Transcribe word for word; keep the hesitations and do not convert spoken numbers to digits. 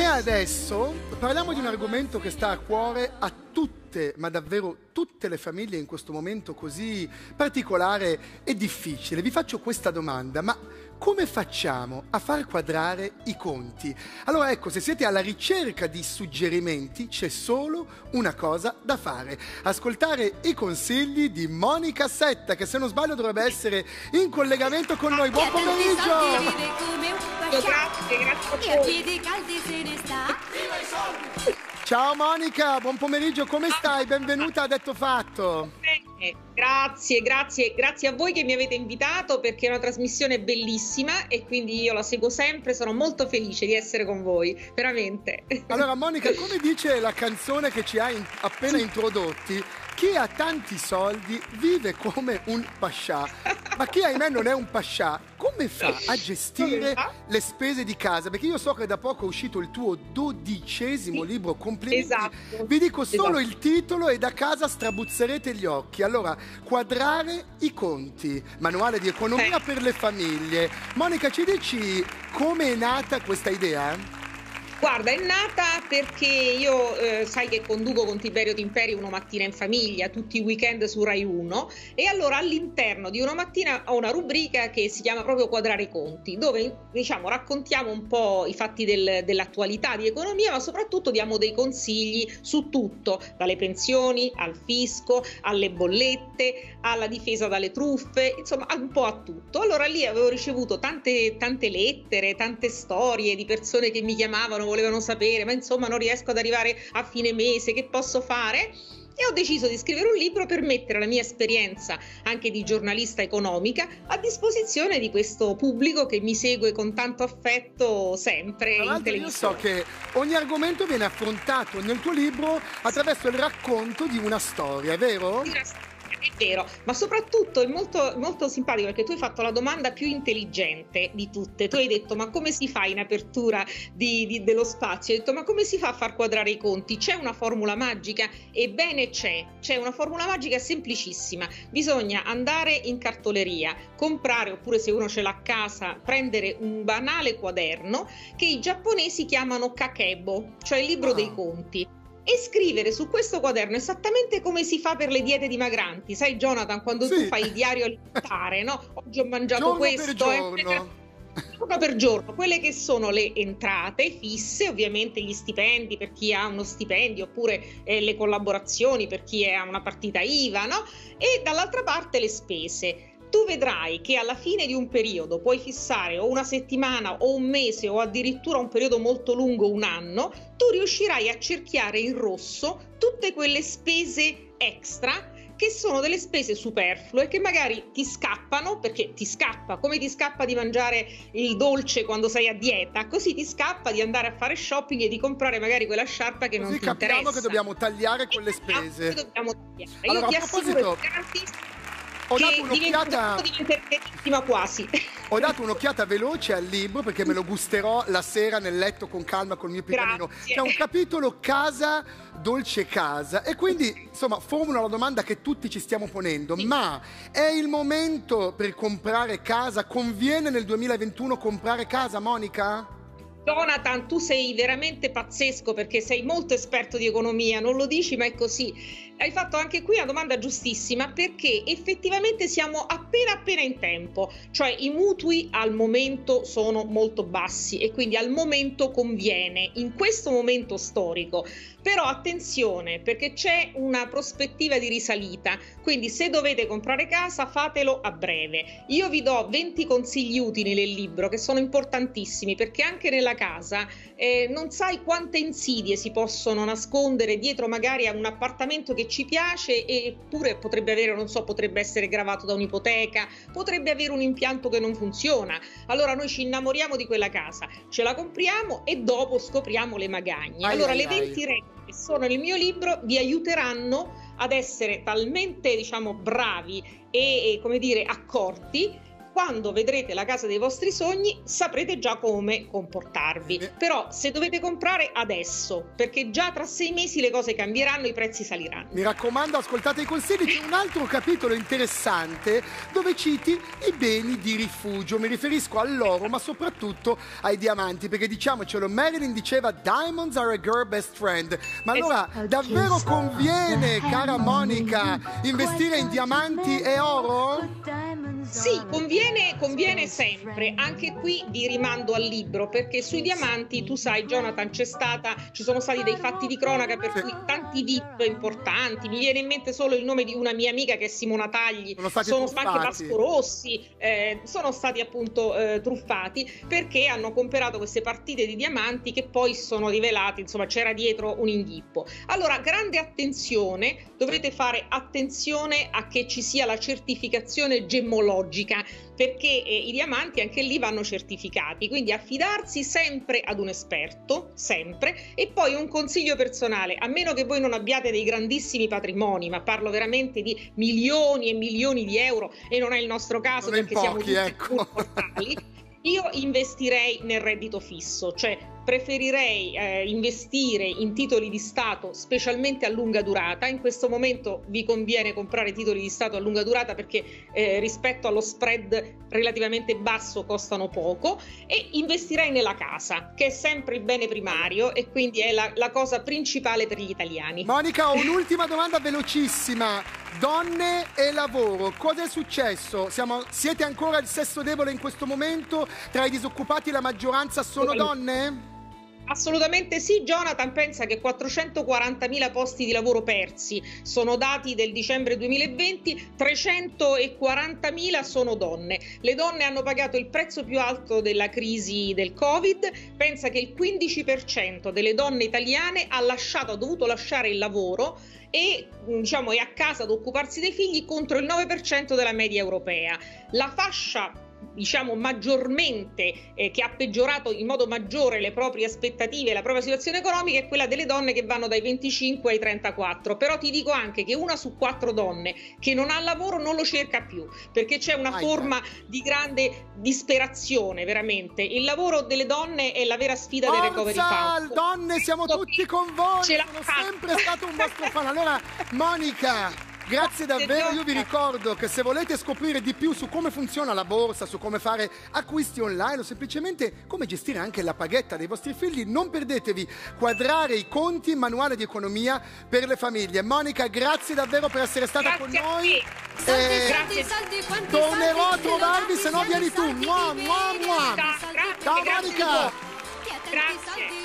adesso parliamo di un argomento che sta a cuore a tutte, ma davvero tutte le famiglie in questo momento così particolare e difficile. Vi faccio questa domanda, ma come facciamo a far quadrare i conti? Allora ecco, se siete alla ricerca di suggerimenti, c'è solo una cosa da fare: ascoltare i consigli di Monica Setta, che se non sbaglio dovrebbe essere in collegamento con noi. Buon pomeriggio! Grazie, grazie a voi. Ciao Monica, buon pomeriggio, come stai? Benvenuta a Detto Fatto. Bene, grazie, grazie, grazie a voi che mi avete invitato, perché è una trasmissione bellissima e quindi io la seguo sempre, sono molto felice di essere con voi, veramente. Allora Monica, come dice la canzone che ci hai in- appena introdotti, chi ha tanti soldi vive come un pascià, ma chi ahimè non è un pascià, come fa a gestire le spese di casa? Perché io so che da poco è uscito il tuo dodicesimo Sì, libro, complimenti. esatto, Vi dico solo esatto. il titolo e da casa strabuzzerete gli occhi. Allora, quadrare i conti, manuale di economia Eh. per le famiglie. Monica, ci dici come è nata questa idea? Guarda, è nata perché io, eh, sai che conduco con Tiberio Timperi Uno Mattina in Famiglia tutti i weekend su Rai uno, e allora all'interno di Uno Mattina ho una rubrica che si chiama proprio Quadrare i conti, dove diciamo raccontiamo un po' i fatti del- dell'attualità di economia, ma soprattutto diamo dei consigli su tutto, dalle pensioni al fisco, alle bollette, alla difesa dalle truffe, insomma un po' a tutto. Allora lì avevo ricevuto tante, tante lettere, tante storie di persone che mi chiamavano, volevano sapere, ma insomma non riesco ad arrivare a fine mese, che posso fare? E ho deciso di scrivere un libro per mettere la mia esperienza anche di giornalista economica a disposizione di questo pubblico che mi segue con tanto affetto sempre Tra in l'altro io televisione. so che ogni argomento viene affrontato nel tuo libro attraverso il racconto di una storia, è vero? È vero, ma soprattutto è molto, molto simpatico perché tu hai fatto la domanda più intelligente di tutte. Tu hai detto: ma come si fa in apertura di, di- dello spazio? Hai detto: ma come si fa a far quadrare i conti? C'è una formula magica? Ebbene c'è, c'è una formula magica semplicissima. Bisogna andare in cartoleria, comprare, oppure se uno ce l'ha a casa, prendere un banale quaderno che i giapponesi chiamano kakebo, cioè il libro Ah. dei conti, e scrivere su questo quaderno esattamente come si fa per le diete dimagranti. Sai Jonathan, quando Sì. tu fai il diario alimentare, no? Oggi ho mangiato Giorno per questo, eh, giorno. giorno per giorno, quelle che sono le entrate fisse, ovviamente gli stipendi per chi ha uno stipendio, oppure eh, le collaborazioni per chi ha una partita I V A, no? E dall'altra parte le spese. Tu vedrai che alla fine di un periodo puoi fissare o una settimana o un mese o addirittura un periodo molto lungo, un anno, tu riuscirai a cerchiare in rosso tutte quelle spese extra che sono delle spese superflue, che magari ti scappano, perché ti scappa, come ti scappa di mangiare il dolce quando sei a dieta, così ti scappa di andare a fare shopping e di comprare magari quella sciarpa che non Così ti capiamo interessa. che dobbiamo tagliare quelle E capiamo che spese. dobbiamo tagliare. Allora, Io ti a assicuro proposito, e ti garantisco ho che dato un'occhiata... diventerà quasi. Ho dato un'occhiata veloce al libro perché me lo gusterò la sera nel letto con calma col mio pianino. Grazie. C'è un capitolo casa, dolce casa, e quindi insomma formula la domanda che tutti ci stiamo ponendo: Sì. ma è il momento per comprare casa? Conviene nel duemilaventuno comprare casa, Monica? Jonathan, tu sei veramente pazzesco perché sei molto esperto di economia, non lo dici ma è così. Hai fatto anche qui una domanda giustissima, perché effettivamente siamo appena appena in tempo, cioè i mutui al momento sono molto bassi e quindi al momento conviene, in questo momento storico. Però attenzione, perché c'è una prospettiva di risalita, quindi se dovete comprare casa fatelo a breve. Io vi do venti consigli utili nel libro che sono importantissimi, perché anche nella casa eh, non sai quante insidie si possono nascondere dietro magari a un appartamento che ci piace, eppure potrebbe avere, non so, potrebbe essere gravato da un'ipoteca, potrebbe avere un impianto che non funziona. Allora noi ci innamoriamo di quella casa, ce la compriamo e dopo scopriamo le magagne. Ai, Allora ai, le ai. venti regole che sono nel mio libro vi aiuteranno ad essere talmente, diciamo, bravi e, e come dire, accorti quando vedrete la casa dei vostri sogni saprete già come comportarvi. Eh. Però se dovete comprare adesso, perché già tra sei mesi le cose cambieranno, i prezzi saliranno. Mi raccomando, ascoltate i consigli. C'è un altro capitolo interessante dove citi i beni di rifugio. Mi riferisco all'oro, ma soprattutto ai diamanti, perché diciamocelo, Marilyn diceva diamonds are a girl best friend. Ma allora davvero conviene, cara Monica, investire in diamanti e oro? Sì, conviene, conviene sempre. Anche qui vi rimando al libro, perché sui diamanti, tu sai, Jonathan, c'è stata, ci sono stati dei fatti di cronaca per cui tanti V I P importanti, mi viene in mente solo il nome di una mia amica che è Simona Tagli, sono stati sono truffati. anche Vasco Rossi, eh, sono stati appunto eh, truffati perché hanno comprato queste partite di diamanti che poi sono rivelati, insomma c'era dietro un inghippo. Allora, grande attenzione, dovete fare attenzione a che ci sia la certificazione gemmologica, perché eh, i diamanti anche lì vanno certificati, quindi affidarsi sempre ad un esperto, sempre. E poi un consiglio personale: a meno che voi non abbiate dei grandissimi patrimoni, ma parlo veramente di milioni e milioni di euro, e non è il nostro caso non perché pochi, siamo tutti ecco. mortali, io investirei nel reddito fisso, cioè preferirei eh, investire in titoli di Stato, specialmente a lunga durata. In questo momento vi conviene comprare titoli di Stato a lunga durata perché eh, rispetto allo spread relativamente basso costano poco, e investirei nella casa, che è sempre il bene primario e quindi è la, la cosa principale per gli italiani. Monica, ho un'ultima domanda velocissima. Donne e lavoro, cosa è successo? Siamo, siete ancora il sesso debole in questo momento? Tra i disoccupati la maggioranza sono donne? Assolutamente sì, Jonathan. Pensa che quattrocentoquarantamila posti di lavoro persi sono dati del dicembre duemilaventi, trecentoquarantamila sono donne. Le donne hanno pagato il prezzo più alto della crisi del Covid. Pensa che il quindici per cento delle donne italiane ha lasciato, ha dovuto lasciare il lavoro e diciamo è a casa ad occuparsi dei figli, contro il nove per cento della media europea. La fascia diciamo maggiormente eh, che ha peggiorato in modo maggiore le proprie aspettative e la propria situazione economica è quella delle donne che vanno dai venticinque ai trentaquattro. Però ti dico anche che una su quattro donne che non ha lavoro non lo cerca più, perché c'è una Vai, forma di grande disperazione, veramente. Il lavoro delle donne è la vera sfida Forza, del recovery fund. donne, siamo tutti con voi, sono sempre stato un vostro fan. Allora, Monica, grazie davvero. Io vi ricordo che se volete scoprire di più su come funziona la borsa, su come fare acquisti online o semplicemente come gestire anche la paghetta dei vostri figli, non perdetevi Quadrare i conti, manuale di economia per le famiglie. Monica, grazie davvero per essere stata Grazie con a noi. te. Soldi, Eh, soldi, soldi, quanti tornerò soldi, a trovarvi, soldi, se no soldi, vieni tu. soldi, Mua, di mua, bene, mua. soldi, Grazie, Ciao grazie Monica. a voi. Che attenti, Grazie. soldi